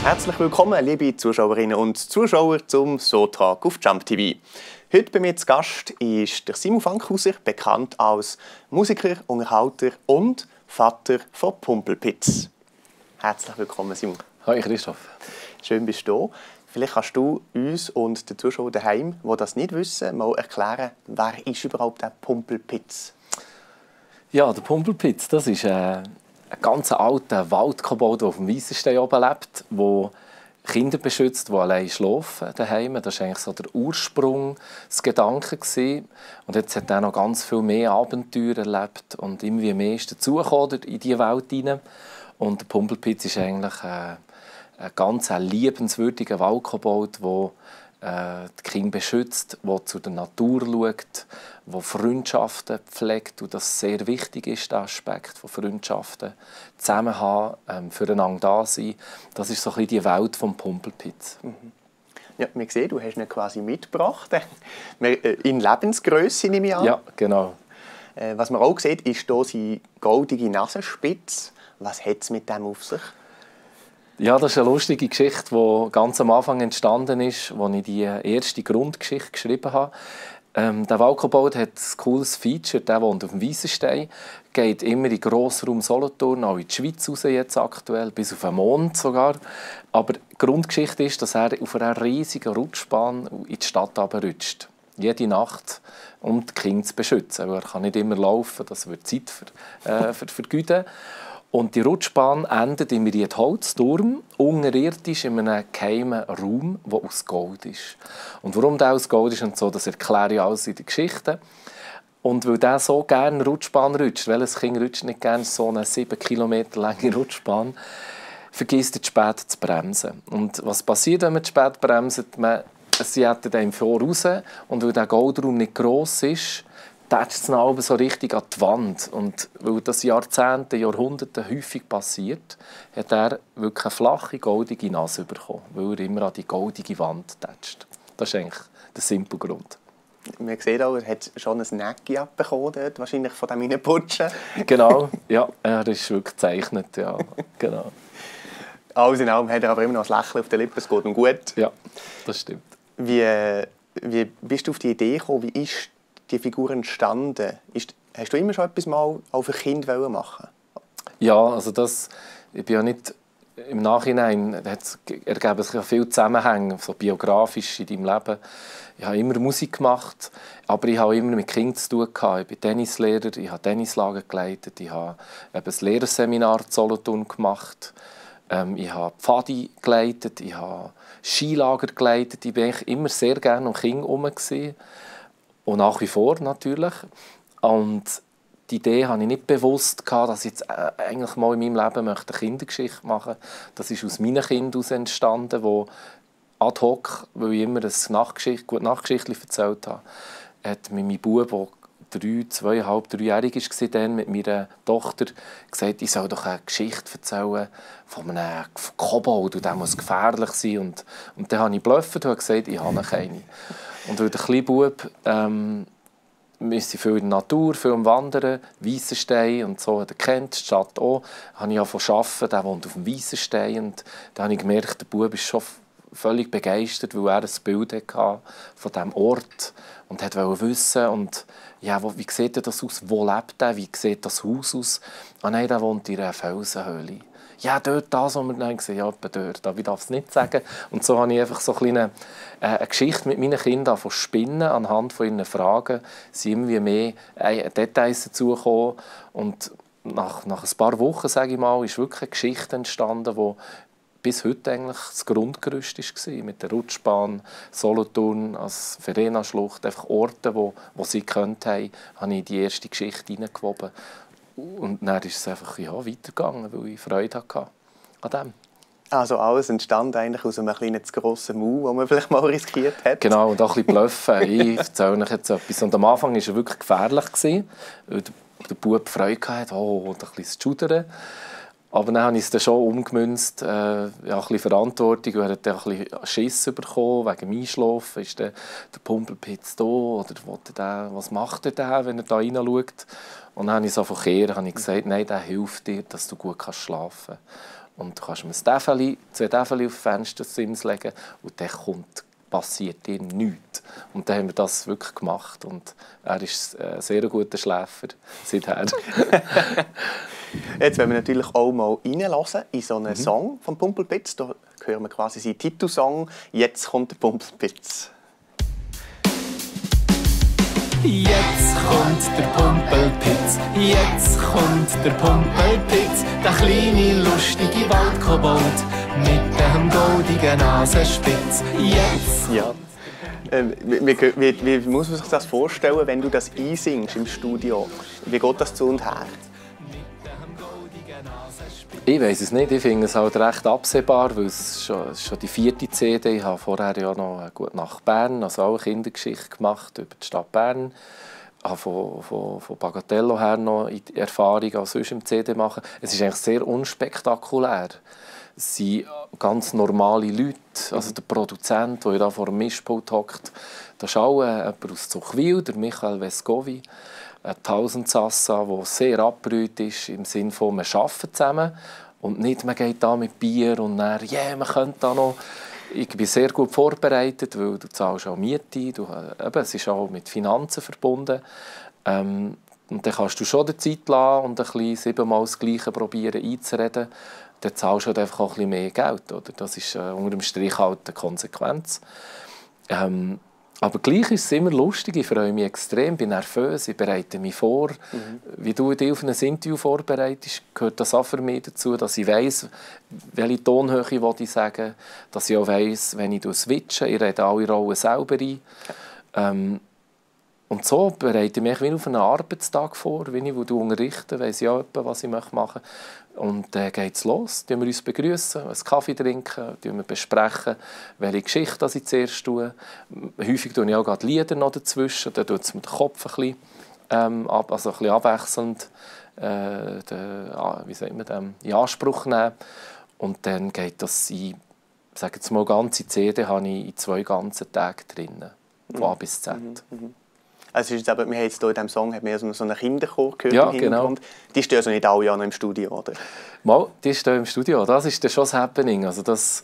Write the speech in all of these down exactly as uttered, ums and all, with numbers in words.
Herzlich willkommen, liebe Zuschauerinnen und Zuschauer, zum So-Talk auf Jump T V. Heute bei mir zu Gast ist der Simon Fankhauser, bekannt als Musiker, Unterhalter und Vater von Pumpelpitz. Herzlich willkommen, Simon. Hi Christoph. Schön bist du da. Vielleicht kannst du uns und den Zuschauern daheim, die das nicht wissen, mal erklären, wer ist überhaupt der Pumpelpitz? Ja, der Pumpelpitz, das ist äh, ein ganz alter Waldkobold, der auf dem Weissenstein oben lebt, der Kinder beschützt, die allein schlafen daheim. Das war eigentlich so der Ursprung, das Gedanke gewesen. Und jetzt hat er noch ganz viel mehr Abenteuer erlebt und immer mehr ist dazugekommen in diese Welt hinein. Und der Pumpelpitz ist eigentlich äh, ein ganz liebenswürdiger Waldkobold, der äh, die Kinder beschützt, der zu der Natur schaut, der Freundschaften pflegt und das sehr wichtig ist, der Aspekt von Freundschaften, Zusammenhang, ähm, füreinander da sein. Das ist so ein bisschen die Welt des Pumpelpitz. Mhm. Ja, man sieht, du hast ihn quasi mitgebracht. In Lebensgröße, nehme ich an. Ja, genau. Äh, was man auch sieht, ist hier seine goldige Nasenspitze. Was hat es mit dem auf sich? Ja, das ist eine lustige Geschichte, die ganz am Anfang entstanden ist, als ich die erste Grundgeschichte geschrieben habe. Ähm, der Waldkobold hat ein cooles Feature. Der wohnt auf dem Weissenstein, geht immer in den Grossraum Solothurn, auch in die Schweiz raus jetzt aktuell, bis auf den Mond sogar. Aber die Grundgeschichte ist, dass er auf einer riesigen Rutschbahn in die Stadt runterrutscht. Jede Nacht, um die Kinder zu beschützen. Weil er kann nicht immer laufen, das wird Zeit für, äh, für, vergeuden. Und die Rutschbahn endet im Riedholzturm, unterirdisch in einem geheimen Raum, der aus Gold ist. Und warum der aus Gold ist und so, das erkläre ich alles in der Geschichte. Und weil der so gerne Rutschbahn rutscht, welches Kind rutscht nicht gerne so eine sieben Kilometer lange Rutschbahn, vergisst er zu spät zu bremsen. Und was passiert, wenn man zu spät bremst? Man, sie hätten den vor raus und weil der Goldraum nicht gross ist, tätscht es dann so richtig an die Wand. Und weil das Jahrzehnte, Jahrhunderte häufig passiert, hat er wirklich eine flache, goldige Nase bekommen, weil er immer an die goldige Wand tätscht. Das ist eigentlich der simple Grund. Man sieht auch, er hat schon ein Necki abbekommen, dort, wahrscheinlich von dem Reinputschen. Genau, ja, er ist wirklich gezeichnet, ja, genau. Alles in allem hat er aber immer noch ein Lächeln auf den Lippen, es geht ihm gut. Ja, das stimmt. Wie, wie bist du auf die Idee gekommen, wie ist die Figur entstanden? Ist, hast du immer schon etwas mal auf ein Kind machen? Ja, also das, ich bin ja nicht im Nachhinein, ergeben sich ja viele Zusammenhänge, so biografisch in deinem Leben. Ich habe immer Musik gemacht, aber ich habe immer mit Kindern zu tun gehabt. Ich bin Tennislehrer, ich habe Tennislager geleitet, ich habe eben ein Lehrerseminar in Solothurn gemacht, ähm, ich habe Pfadi geleitet, ich habe Skilager geleitet. Ich war eigentlich immer sehr gerne um Kinder herum. Und nach wie vor natürlich. Und die Idee hatte ich nicht bewusst, dass ich jetzt eigentlich mal in meinem Leben eine Kindergeschichte machen möchte. Das ist aus meinen Kindern entstanden, wo ad hoc, weil ich immer eine Nachtgeschichte, gute Nachtgeschichte erzählt habe, hat mir mein Bub, der drei, zweieinhalb, dreijährig war, dann mit meiner Tochter gesagt, ich soll doch eine Geschichte erzählen von einem Kobold und der muss gefährlich sein. Und, und dann habe ich geblufft und gesagt, ich habe keine. Und weil der kleine Bub, ähm, wir sind viel in der Natur, viel am Wandern, Weissenstein und so, der kennt die Stadt auch, habe ich angefangen zu arbeiten, der wohnt auf dem Weissenstein und dann habe ich gemerkt, der Bub ist schon völlig begeistert, weil er ein Bild hatte von diesem Ort und wollte wissen, und, ja, wo, wie sieht das aus, wo lebt er, wie sieht das Haus aus? Ah nein, der wohnt in einer Felsenhöhle. Ja, dort, das, wo wir dann gesehen haben, ja, dort, aber ich darf es nicht sagen. Und so habe ich einfach so eine, äh, eine Geschichte mit meinen Kindern von spinnen, anhand von ihren Fragen sind irgendwie mehr äh, Details dazugekommen. Und nach, nach ein paar Wochen, sage ich mal, ist wirklich eine Geschichte entstanden, die bis heute eigentlich das Grundgerüst war. Mit der Rutschbahn, Solothurn, als Verena-Schlucht, einfach Orte, wo, wo sie gekannt haben, habe ich in die erste Geschichte hineingewoben. Und dann ist es einfach ja, weitergegangen, weil ich Freude hatte an dem. Also alles entstand eigentlich aus einem kleinen zu grossen Mau, den man vielleicht mal riskiert hat. Genau, und auch ein bisschen bluffen. Ich erzähle euch jetzt etwas. Und am Anfang war er wirklich gefährlich, weil der Bub Freude hatte, oh, ein bisschen zu schudern. Aber dann habe ich es dann schon umgemünzt, äh, ja, ein bisschen Verantwortung. Er hat dann ein bisschen Schiss bekommen wegen dem Einschlafen. Ist der, der Pumpelpitz da? Oder der, was macht er, wenn er da reinschaut? Und dann habe ich so von Kehren habe ich gesagt, nein, der hilft dir, dass du gut schlafen kannst. Und du kannst ihm ein Täfeli, zwei Täfeli auf den Fenstersims legen und dann kommt, passiert dir nichts. Und dann haben wir das wirklich gemacht. Und er ist ein sehr guter Schläfer seither. Jetzt wollen wir natürlich auch mal reinlassen in so einen mhm. Song von Pumpelpitz. Da hören wir quasi seinen Titelsong. Jetzt kommt der Pumpelpitz. Jetzt kommt der Pumpelpitz, jetzt kommt der Pumpelpitz, der kleine lustige Waldkobold mit dem goldigen Nasenspitz. Jetzt! Ja. Ähm, wie, wie, wie muss man sich das vorstellen, wenn du das einsingst im Studio? Wie geht das zu und her? Ich weiss es nicht. Ich finde es halt recht absehbar, weil es schon, es ist schon die vierte C D. Ich habe vorher ja noch «Gute Nacht Bern», also auch eine Kindergeschichte gemacht über die Stadt Bern. Ich habe von, von, von Bagatello her noch die Erfahrung als sonst im C D machen. Es ist eigentlich sehr unspektakulär. Es sind ganz normale Leute. Also der Produzent, der da vor dem Mischpult hockt, da ist auch jemand aus Zuchwil, der Michael Vescovi. Ein Tausendsassa, der sehr abgerührt ist, im Sinne von, wir arbeiten zusammen und nicht, man geht da mit Bier und dann, yeah, man könnte da noch. Ich bin sehr gut vorbereitet, weil du zahlst auch Miete, du, eben, es ist auch mit Finanzen verbunden. Ähm, und dann kannst du schon die Zeit lassen und ein bisschen siebenmal das Gleiche probieren einzureden. Dann zahlst du halt einfach auch ein bisschen mehr Geld. Oder? Das ist äh, unter dem Strich halt eine Konsequenz. Ähm, Aber gleich ist es immer lustig, ich freue mich extrem, bin nervös, ich bereite mich vor. Mhm. Wie du dich auf ein Interview vorbereitest, gehört das auch für mich dazu, dass ich weiss, welche Tonhöhe ich, ich sagen, dass ich auch weiss, wenn ich switche, ich rede alle Rollen selber ein. Ähm, und so bereite ich mich wie auf einen Arbeitstag vor, wenn ich unterrichte, weiss ich auch etwa, was ich machen möchte. Und dann geht es los, wir uns begrüßen, einen Kaffee trinken, wir besprechen, welche Geschichte ich zuerst tue. Häufig tue ich auch gerade Lieder noch dazwischen, dann tut es mit dem Kopf ein bisschen, ähm, ab, also ein bisschen abwechselnd äh, den, wie sagt man dem, in Anspruch nehmen. Und dann geht das in, sage jetzt mal, ganze C D habe ich in zwei ganzen Tagen drin, von A bis Z. Mhm. Mhm. Also ist aber, wir haben jetzt hier in diesem Song haben wir so einen Kinderchor gehört ja, im Hintergrund. Genau. Die stehen also nicht alle noch im Studio, oder? Mal, die stehen im Studio. Das ist dann schon das Happening. Also das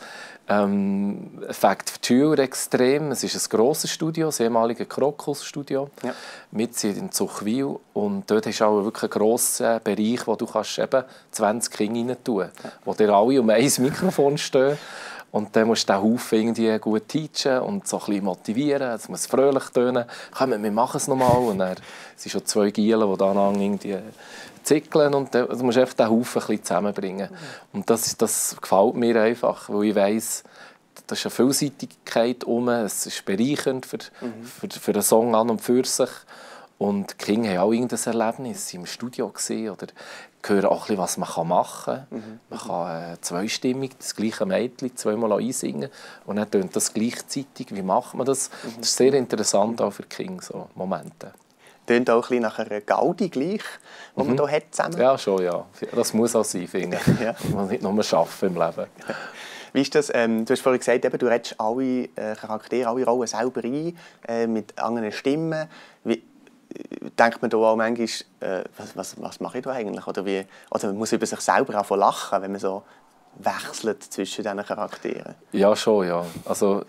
ähm, Fakt für die Schüler extrem. Es ist ein grosses Studio, das ehemalige Krokus-Studio. Ja. Wir sind in Zuchwil und dort hast du auch wirklich einen grossen Bereich, wo du kannst eben zwanzig Kinder rein tun kannst, ja. Wo dir alle um ein Mikrofon stehen. Und dann musst du den Haufen irgendwie gut teachen und so ein bisschen motivieren. Es muss fröhlich tönen. Komm, wir machen es nochmal. Und dann sind schon zwei Gielen, die da irgendwie zickeln. Und dann musst du einfach den Haufen ein bisschen zusammenbringen. Und das, das gefällt mir einfach, weil ich weiss, da ist eine Vielseitigkeit herum. Es ist bereichernd für, mhm. für, für einen Song an und für sich. Und die Kinder haben auch irgendein Erlebnis. Sie waren im Studio oder hören auch, was man machen kann. Mhm. Man kann äh, zweistimmig das gleiche Mädchen zweimal einsingen und dann tönt das gleichzeitig. Wie macht man das? Mhm. Das ist sehr interessant auch für die Kinder, so Momente. Tönt auch ein bisschen nach einer Gaudi gleich, die man mhm. hier hat zusammen? Ja, schon, ja. Das muss auch sein, finde ich. Ja. Man muss nicht nur arbeiten im Leben. Wie ist das? Ähm, du hast vorhin gesagt, eben, du redest alle äh, Charaktere, alle Rollen selber ein, äh, mit anderen Stimmen. Wie, denkt man da auch manchmal, äh, was, was, was mache ich da eigentlich? Oder, wie, oder man muss über sich selber auch lachen, wenn man so wechselt zwischen diesen Charakteren. Ja, schon, ja. Also,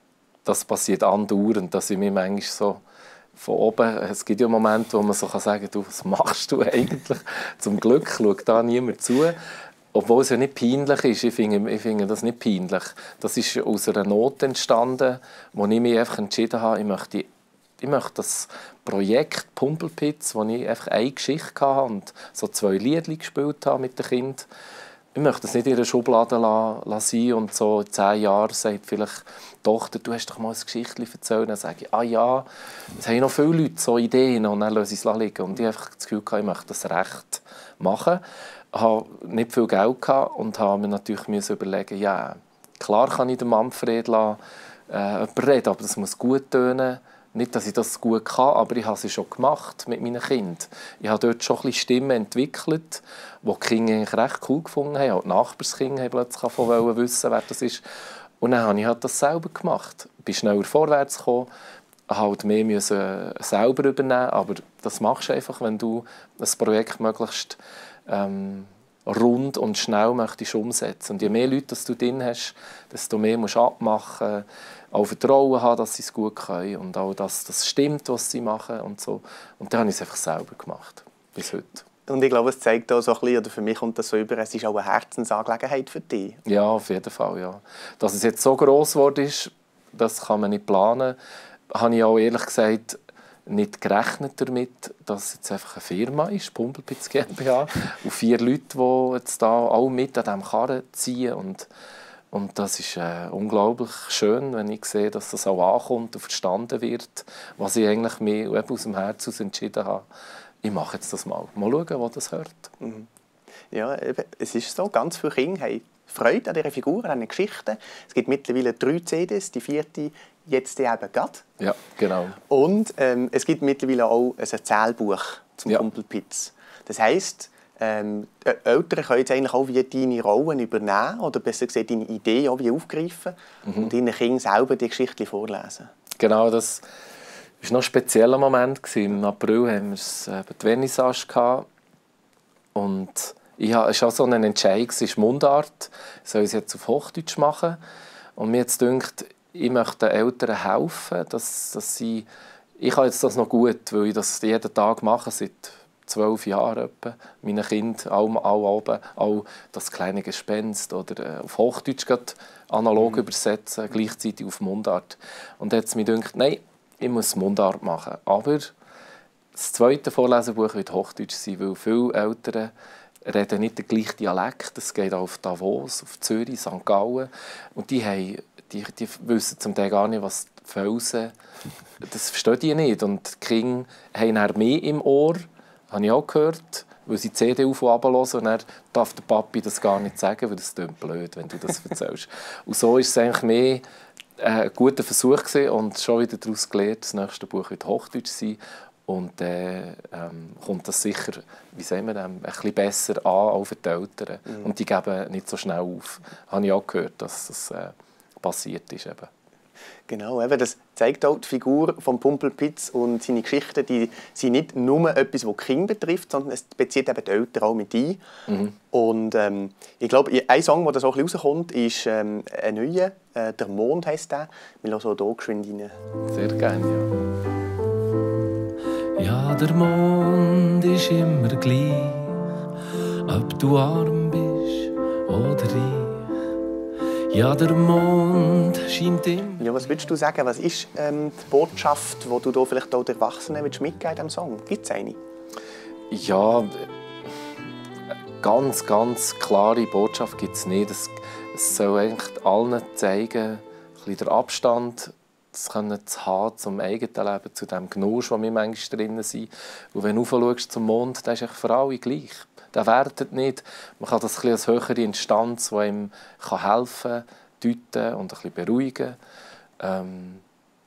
das passiert andauernd, dass ich mir manchmal so von oben, es gibt ja Momente, wo man so sagen kann, was machst du eigentlich? Zum Glück schaut da niemand zu. Obwohl es ja nicht peinlich ist, ich finde, ich finde das nicht peinlich. Das ist aus einer Not entstanden, wo ich mich einfach entschieden habe, ich möchte Ich möchte das Projekt Pumpelpitz, wo ich einfach eine Geschichte hatte und so zwei Lieder gespielt habe mit den Kindern. Ich möchte das nicht in einer Schublade lassen und so in zehn Jahren sagt vielleicht die Tochter, du hast doch mal ein Geschichtchen erzählt. Dann sage ich, ah ja, es haben noch viele Leute so Ideen und dann lasse ich es liegen. Und ich habe das Gefühl, ich möchte das recht machen. Ich hatte nicht viel Geld und habe mir natürlich überlegen, ja, klar kann ich den Manfred lassen, äh, reden, aber das muss gut tönen. Nicht, dass ich das gut kann, aber ich habe es schon gemacht mit meinen Kindern. Ich habe dort schon ein bisschen Stimmen entwickelt, die die Kinder eigentlich recht cool gefunden haben. Auch die Nachbarskinder haben plötzlich davon wissen, wer das ist. Und dann habe ich halt das selber gemacht. Ich bin schneller vorwärts gekommen, halt mehr müssen selber übernehmen. Aber das machst du einfach, wenn du das Projekt möglichst ähm, rund und schnell möchtest umsetzen. Und je mehr Leute das du drin hast, desto mehr musst du abmachen, auch Vertrauen haben, dass sie es gut können und auch, dass das stimmt, was sie machen und so. Und dann habe ich es einfach selber gemacht, bis heute. Und ich glaube, es zeigt auch so ein bisschen, oder für mich kommt das so über, es ist auch eine Herzensangelegenheit für dich. Ja, auf jeden Fall, ja. Dass es jetzt so gross geworden ist, das kann man nicht planen. Habe ich auch ehrlich gesagt nicht gerechnet damit, dass es jetzt einfach eine Firma ist, Pumpelpitz GmbH, und vier Leute, die jetzt da auch mit an diesem Karren ziehen. Und, und das ist äh, unglaublich schön, wenn ich sehe, dass das auch ankommt und verstanden wird, was ich eigentlich mir aus dem Herzen aus entschieden habe. Ich mache jetzt das mal. Mal schauen, wo das hört. Mhm. Ja, eben, es ist so, ganz viele Kinder haben Freude an dieser Figur, an den Geschichten. Es gibt mittlerweile drei C Ds, die vierte jetzt eben gerade. Ja, genau. Und ähm, es gibt mittlerweile auch ein Erzählbuch zum ja. Pumpelpitz. Das heisst, ähm, Eltern können jetzt eigentlich auch wie deine Rollen übernehmen oder besser gesagt deine Ideen auch wie aufgreifen mhm. und ihren Kindern selber die Geschichte vorlesen. Genau, das war noch ein spezieller Moment. Im April hatten wir die Vernissage. Und ich hatte, es war auch so ein Entscheid, es ist Mundart, soll ich es jetzt auf Hochdeutsch machen. Und mir jetzt gedacht, ich möchte den Eltern helfen, dass, dass sie... Ich habe jetzt das noch gut, weil ich das jeden Tag mache, seit zwölf Jahren etwa. Meine Kinder, alle, alle oben, auch das kleine Gespenst oder auf Hochdeutsch analog mhm. übersetzen, gleichzeitig auf Mundart. Und dann hat es mir gedacht, nein, ich muss Mundart machen. Aber das zweite Vorlesebuch wird Hochdeutsch sein, weil viele Eltern reden nicht den gleichen Dialekt. Es geht auch auf Davos, auf Zürich, Sankt Gallen. Und die, haben, die, die wissen zum Teil gar nicht, was die Felsen... Das verstehen die nicht. Und die Kinder haben dann mehr im Ohr, habe ich auch gehört, weil sie die C D auf und runter hören. Und dann darf der Papi das gar nicht sagen, weil das klingt blöd, wenn du das erzählst. Und so ist es eigentlich mehr ein guter Versuch gewesen und schon wieder daraus gelernt, das nächste Buch wird Hochdeutsch sein. Und dann äh, ähm, kommt das sicher, wie sagen wir, ähm, ein bisschen besser an, auch für die Eltern. Mhm. Und die geben nicht so schnell auf. Habe ich auch gehört, dass das äh, passiert ist. Eben. Genau, eben, das zeigt auch die Figur von Pumpelpitz und seine Geschichten, die sind nicht nur etwas, das die Kinder betrifft, sondern es bezieht eben die Eltern auch mit ein. Mhm. Und ähm, ich glaube, ein Song, der da so ein bisschen rauskommt, ist ähm, ein neuer, äh, «Der Mond» heisst der. Wir hören auch hier geschwind rein. Sehr gerne, ja. Ja, der Mond ist immer gleich, ob du arm bist oder reich. Ja, der Mond scheint immer... Ja, was würdest du sagen, was ist ähm, die Botschaft, die du da vielleicht auch den Erwachsenen mitgeben willst in diesem Song? Gibt es eine? Ja, eine ganz, ganz klare Botschaft gibt es nicht. Es, es soll eigentlich allen zeigen, ein bisschen der Abstand zu haben zum eigenen Leben, zu dem Genuss, wo wir manchmal drin sind. Und wenn du schaust zum Mond, dann ist es für alle gleich. Der wertet nicht. Man kann das ein als höhere Instanz, die ihm helfen kann, deuten und ein bisschen beruhigen. Ähm,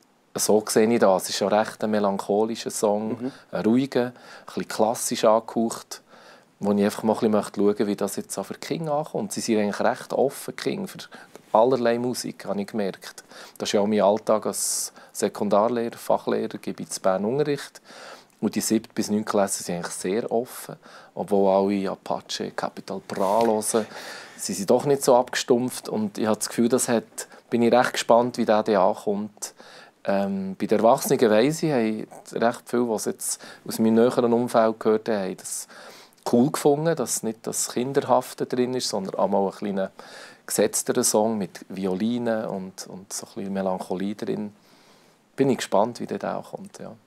so sehe ich das. Es ist ein recht melancholischer Song, mhm. ein ruhiger, ein bisschen klassisch angehaucht, wo ich einfach mal ein bisschen schauen möchte, wie das jetzt für die Kinder ankommt. Sie sind eigentlich recht offen, Kinder, für allerlei Musik, habe ich gemerkt. Das ist ja auch mein Alltag als Sekundarlehrer, Fachlehrer, gebe ich in Bern Unterricht. Und die siebte bis neunte Klasse sind eigentlich sehr offen, obwohl alle Apache, Capital Bra hören. Sie sind doch nicht so abgestumpft und ich habe das Gefühl, das hat, bin ich recht gespannt, wie der ankommt. Ähm, bei den Erwachsenen weiss ich, haben recht viele, was jetzt aus meinem näheren Umfeld gehört haben, haben das cool gefunden, dass nicht das Kinderhafte drin ist, sondern auch mal ein kleiner gesetzterer Song mit Violinen und, und so ein bisschen Melancholie drin. Bin ich gespannt, wie der ankommt. Ja.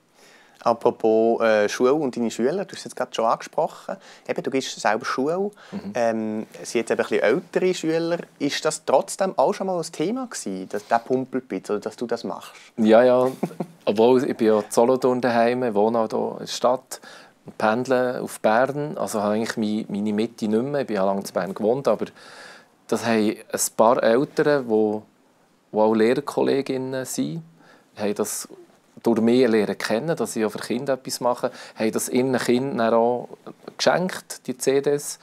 Apropos äh, Schule und deine Schüler, du hast es jetzt gerade schon angesprochen. Eben, du gibst selber Schule. Mhm. Ähm, es sind jetzt ein bisschen ältere Schüler. Ist das trotzdem auch schon mal ein Thema gewesen, dass der Pumpelpitz, oder dass du das machst? Ja, ja. Obwohl, ich bin ja in Solothurn daheim, ich wohne auch hier in der Stadt und pendle auf Bern. Also habe eigentlich meine Mitte nicht mehr. Ich habe ja lange in Bern gewohnt, aber das haben ein paar Eltern, die, die auch Lehrerkolleginnen sind, haben das durch mich lernen kennen, dass ich auch für Kinder etwas mache, haben das ihren Kindern auch geschenkt, die C Ds.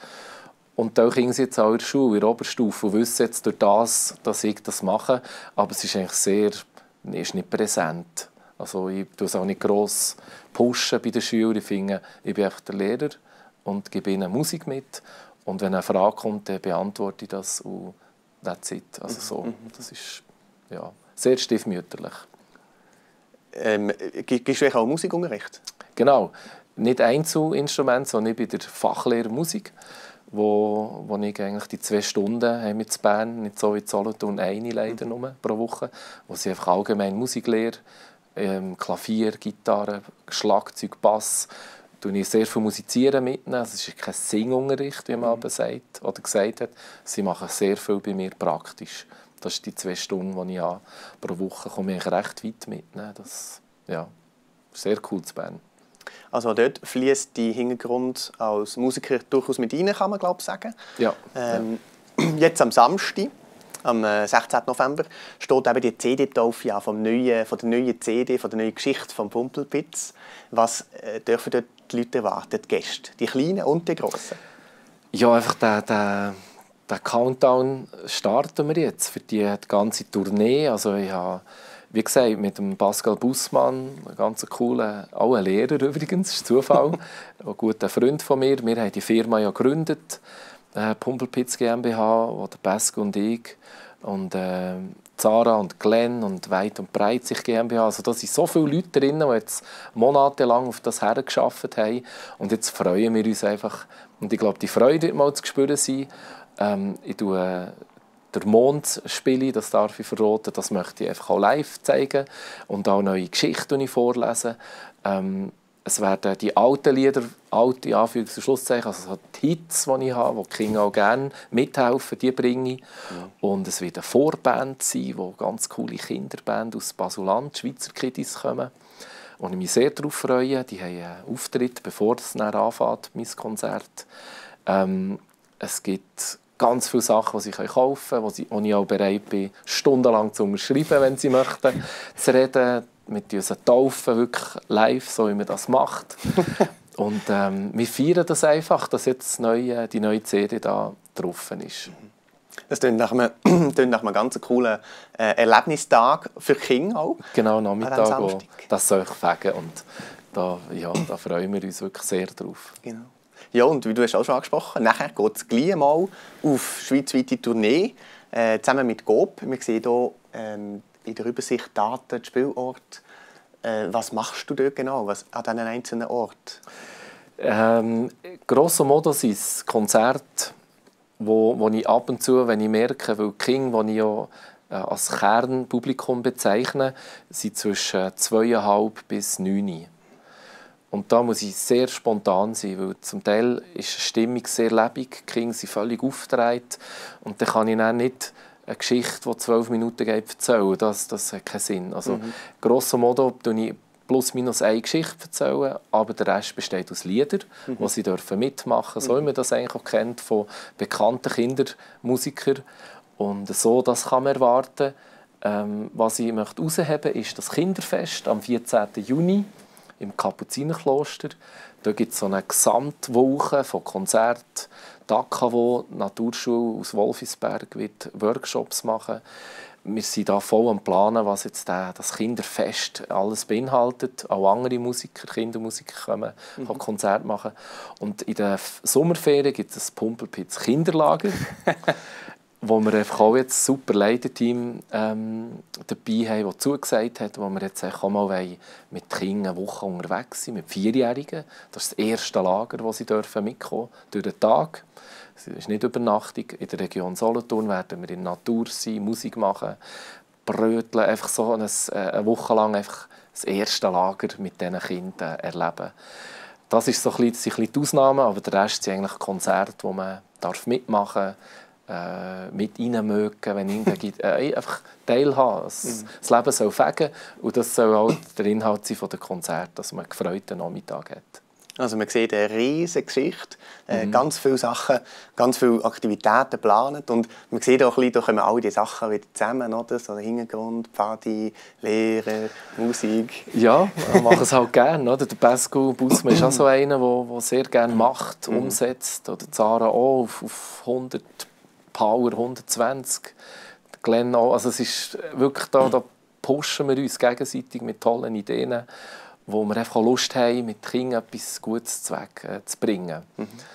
Und auch Kinder sind jetzt auch in der Schule, in der Oberstufe, und wissen jetzt durch das, dass ich das mache. Aber es ist eigentlich sehr, ist nicht präsent. Also ich tue es auch nicht gross pushen bei den Schülern. Ich finde, ich bin einfach der Lehrer und gebe ihnen Musik mit. Und wenn eine Frage kommt, dann beantworte ich das und that's it. Also so, das ist ja, sehr stiefmütterlich. Ähm, gibst du auch Musikunterricht? Genau. Nicht Einzelinstrument, sondern ich bin der Fachlehrer Musik, wo, wo ich eigentlich die zwei Stunden haben mit Bern, nicht so wie Solothurn, eine leider nur pro Woche, wo sie einfach allgemein Musiklehre, ähm, Klavier, Gitarre, Schlagzeug, Bass, tue ich sehr viel musizieren mitnehmen. Es ist kein Singunterricht, wie man aber sagt oder gesagt hat. Sie machen sehr viel bei mir praktisch. Das sind die zwei Stunden, die ich habe. Pro Woche komme ich recht weit mitnehmen. Das ja, ist sehr cool zu Bern. Also dort fließt die Hintergrund als Musiker durchaus mit rein, kann man glaube ich sagen. Ja. Ähm, ja. Jetzt am Samstag, am sechzehnten November, steht eben die C D-Taufe an vom neuen, von der neuen C D, von der neuen Geschichte vom Pumpelpitz. Was äh, dürfen dort die Leute erwarten, die Gäste, die Kleinen und die Grossen? Ja, einfach der, der, der Countdown starten wir jetzt für die, die ganze Tournee. Also ich habe, wie gesagt, mit dem Pascal Bussmann, ein ganz cooler, auch ein Lehrer übrigens, das ist Zufall, ein guter Freund von mir. Wir haben die Firma ja gegründet, äh, Pumpelpitz GmbH, wo der Pascal und ich und äh, Zara und Glenn und Weit und Breit sich GmbH. Also da sind so viele Leute drin, die jetzt monatelang auf das hergearbeitet haben. Und jetzt freuen wir uns einfach. Und ich glaube, die Freude wird mal zu spüren sein. Ähm, ich tue äh, den Mond spiele, das darf ich verraten. Das möchte ich einfach auch live zeigen. Und auch neue Geschichten vorlesen. Ähm, Es werden die alten Lieder, alte Anführungs- und Schlusszeichen, also die Hits, die ich habe, die die Kinder auch gerne mithelfen, die bringe ich. Ja. Und es wird eine Vorband sein, wo ganz coole Kinderband aus Basuland, Schweizer Kiddies, kommen. Und ich mich sehr darauf freue. Die haben einen Auftritt, bevor es dann anfängt, mein Konzert. Ähm, es gibt ganz viele Sachen, die sie kaufen können, wo ich auch bereit bin, stundenlang zu unterschreiben, wenn sie möchten, zu reden. Mit unseren Taufen wirklich live, so wie man das macht. Und ähm, wir feiern das einfach, dass jetzt neue, die neue C D da drauf ist. Das klingt nach einem, klingt nach einem ganz coolen äh, Erlebnistag für Kinder auch. Genau, Nachmittag, wo das soll ich sagen. Und da, ja, da freuen wir uns wirklich sehr drauf. Genau. Ja, und wie du es auch schon angesprochen hast, nachher geht es gleich mal auf schweizweite Tournee, äh, zusammen mit Coop. Wir sehen hier ähm, in der Übersicht Daten, Spielort. Äh, was machst du dort genau was, an diesen einzelnen Orten? Ähm, grosso modo sind es Konzerte, wo, wo ich ab und zu, wenn ich merke, weil die Kinder, die ich ja äh, als Kernpublikum bezeichne, sind zwischen zweieinhalb bis neun. Und da muss ich sehr spontan sein, weil zum Teil ist die Stimmung sehr lebendig, die Kinder sind völlig aufgedreht und dann kann ich dann nicht eine Geschichte, die zwölf Minuten geht, erzählen. Das, das hat keinen Sinn. Also, mhm. Grosso modo erzähle ich plus minus eine Geschichte, erzählen, aber der Rest besteht aus Liedern, mhm. die sie dürfen mitmachen dürfen. So wie man das eigentlich auch kennt von bekannten Kindermusikern. Und so das kann man erwarten. Ähm, was ich möchte herausheben möchte, ist das Kinderfest am vierzehnten Juni im Kapuzinerkloster. Da gibt es so eine Gesamtwoche von Konzerten. Die A K W O, die Naturschule aus Wolfisberg, wird Workshops machen. Wir sind da voll am Planen, was jetzt das Kinderfest alles beinhaltet. Auch andere Musiker, Kindermusiker kommen, mhm. Konzerte machen. Und in der Sommerferien gibt es das Pumpelpitz Kinderlager, wo wir einfach auch jetzt ein super Leiterteam ähm, dabei haben, das zugesagt hat, wo wir jetzt auch mal mit Kindern eine Woche unterwegs sind, mit Vierjährigen. Das ist das erste Lager, das sie dürfen mitkommen durch den Tag. Es ist nicht Übernachtung. In der Region Solothurn werden wir in der Natur sein, Musik machen, bröteln, einfach so eine, eine Woche lang einfach das erste Lager mit diesen Kindern erleben. Das ist so ein bisschen, sind ein bisschen die Ausnahmen, aber der Rest sind eigentlich Konzerte, wo man darf mitmachen darf, mit reinmögen, wenn es gibt, äh, einfach teilhaben. Das, das Leben soll fegen und das soll auch der Inhalt sein von der Konzerte, dass man einen gefreuten Nachmittag hat. Also man sieht eine riesige Geschichte, äh, mhm. ganz viele Sachen, ganz viele Aktivitäten geplant und man sieht auch ein bisschen, da kommen all diese Sachen wieder zusammen, oder? So der Hintergrund, Pfadi, Lehre, Musik. Ja, wir machen es halt gerne, oder? Der Pascal Bussmann ist auch so einer, der sehr gerne macht, mhm. umsetzt, oder Zara auch auf, auf hundert Power, hundertzwanzig, Glenn auch. Also es ist wirklich da, da pushen wir uns gegenseitig mit tollen Ideen, wo wir einfach Lust haben, mit Kindern etwas Gutes zu, weg, äh, zu bringen. Mhm.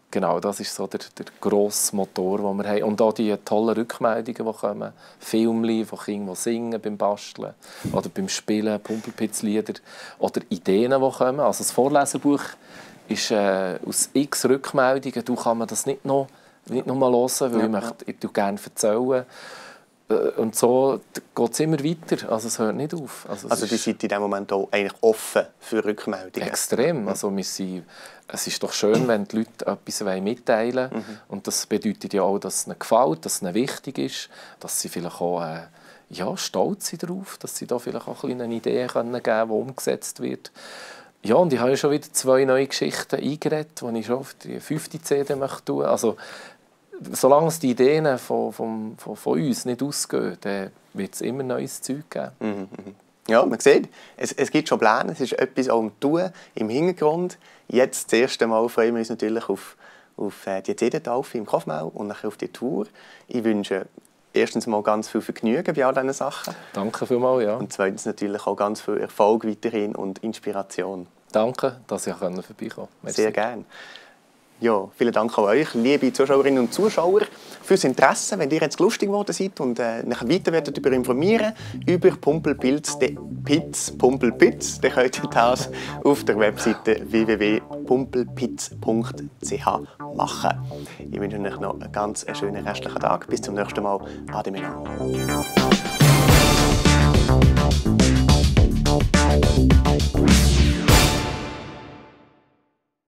Genau, das ist so der, der grosse Motor, den wir haben. Und auch die tollen Rückmeldungen, die kommen. Filme von Kindern, die singen beim Basteln oder beim Spielen, Pumpelpitz-Lieder. Oder Ideen, die kommen. Also das Vorleserbuch ist äh, aus x Rückmeldungen. Du kann man das nicht noch, nicht noch mal hören, weil ja, ich, möchte, ich möchte gerne erzählen. Und so geht es immer weiter, also es hört nicht auf. Also, also die seid in diesem Moment auch eigentlich offen für Rückmeldungen? Extrem. Also wir sind, es ist doch schön, wenn die Leute etwas mitteilen wollen. Mhm. Und das bedeutet ja auch, dass es ihnen gefällt, dass es ihnen wichtig ist, dass sie vielleicht auch äh, ja, stolz sind darauf, dass sie da vielleicht auch eine Idee geben können, die umgesetzt wird. Ja, und ich habe ja schon wieder zwei neue Geschichten eingeredet, die ich schon auf die fünfte C D möchte tun. Also, solange es die Ideen von, von, von, von uns nicht ausgehen, dann wird es immer neues Zeug geben. Mhm, mhm. Ja, man sieht, es, es gibt schon Pläne, es ist etwas am Tun im Hintergrund. Jetzt, das erste Mal, freuen wir uns natürlich auf, auf die C D-Taufe im Kaufmau und nachher auf die Tour. Ich wünsche erstens mal ganz viel Vergnügen bei all diesen Sachen. Danke vielmals, ja. Und zweitens natürlich auch ganz viel Erfolg weiterhin und Inspiration. Danke, dass ich vorbeikommen konnte. Sehr gerne. Ja, vielen Dank an euch, liebe Zuschauerinnen und Zuschauer, fürs Interesse. Wenn ihr jetzt lustig geworden seid und äh, nachher weiter werdet über informieren über Pumpelpitz, Pumpelpitz, dann könnt ihr das auf der Webseite w w w punkt pumpelpitz punkt c h machen. Ich wünsche euch noch einen ganz schönen restlichen Tag. Bis zum nächsten Mal. Ade miteinander.